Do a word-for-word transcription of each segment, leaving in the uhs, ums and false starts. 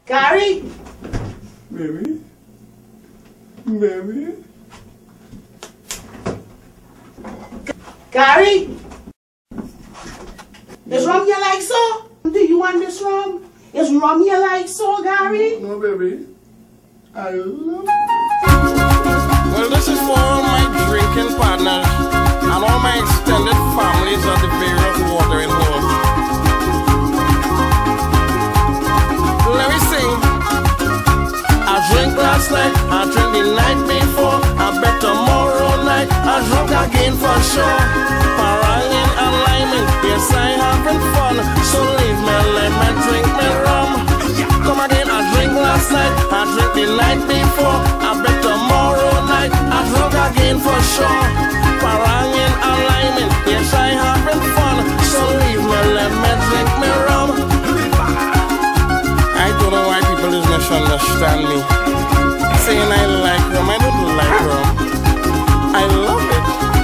Gary? Baby? Baby? Gary? Is rum you like so? Do you want this rum? Is rum you like so, Gary? No, baby. I love it. Well, this is for all my drinking partners and all my extended families at the various watering holes. Let me sing. I drink last night, I drink the night before, I bet tomorrow night I drunk again for sure. Parangin and liming, yes I having fun, so leave me, let me drink me rum. Come again, I drink last night, I drink the night before, I bet tomorrow night I drunk again for sure. Parangin and liming, yes I having fun, so leave me, let me drink me rum. I don't know why people just misunderstand me. Saying I like rum, I don't like rum. I love it.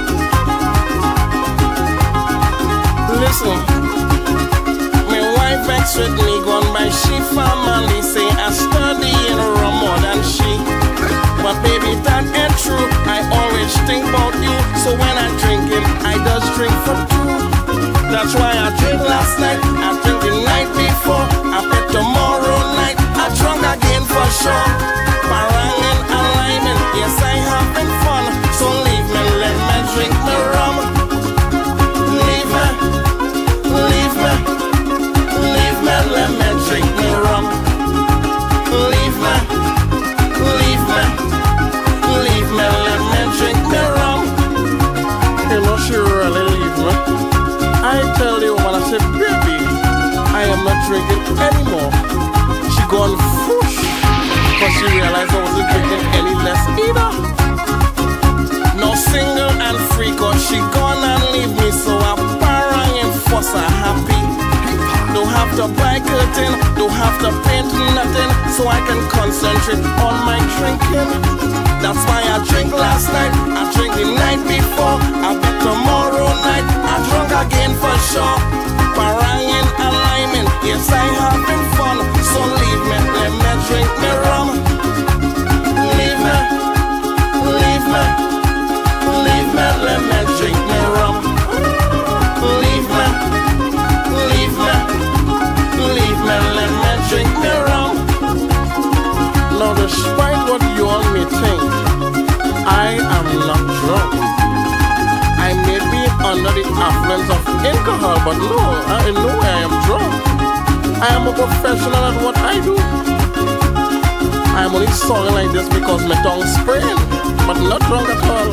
Listen, my wife vexed with me, gone by she family, say I study in rum more than she. But baby, that ain't true. I always think about you, so when I drink it, I just drink for two. That's why I drink last night, I drink the night before, I bet tomorrow night I drunk again for sure. Parangin and liming, yes I having fun, so leave me, let me drink my rum. Leave me, leave me, leave me, let me drink my rum. Leave me, leave me, leave me, let me drink my rum. You know she really leave me. I tell the woman, I said, baby, I am not drinking anymore. She gone whoosh, because she realized I wasn't drinking any less either. No single and free, cause she gone and leave me, so I parang and fuss her happy. Don't have to buy curtain, don't have to paint nothing, so I can concentrate on my drinking. That's why I drink last night, I drink the night before, I bet tomorrow night I drunk again for sure. Parangin and liming, yes I having fun, so leave me, let me drink me rum. Leave me, leave me, leave me, let me drink me rum. Leave me, leave me, leave me, let me drink me rum. Now despite what you all may think, I am not drunk. I may be under the influence of alcohol, but no, I know I am drunk. I am a professional at what I do. I am only singing like this because my tongue sprained, but not drunk at all.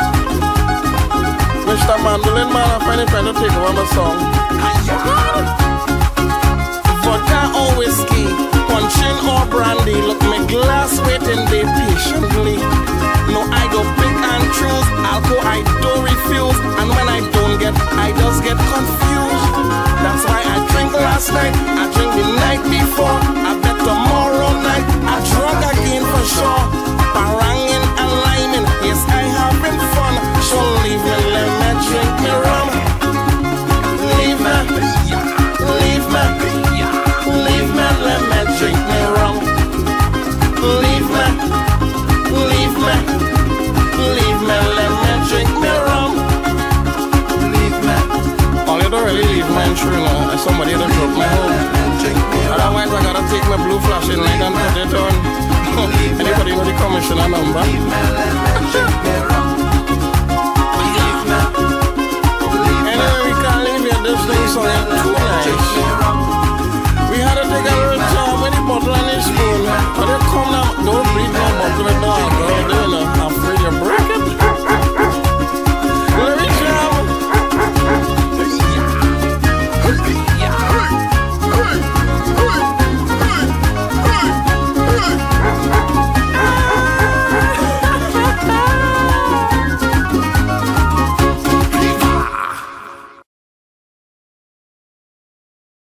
Mister Mandolin Man, I find it trying to take over my song. Vodka or whiskey, punching or brandy, look my glass waiting there patiently. No, I go pick and choose, alcohol I don't refuse, and when I don't get, I just get confused. That's why I drink last night, I drink the night before, I bet tomorrow night I drunk again for sure. Parangin and liming, yes I having fun, so leave me, let me drink me rum. Leave me, leave me, leave me, let me drink me rum. Leave me, leave me, leave me, let me drink me rum. Leave me. Oh, you don't really leave mine true now. Somebody done drop my home. Otherwise I gotta take my blue flashing light and put it on. Anybody know the commissioner number?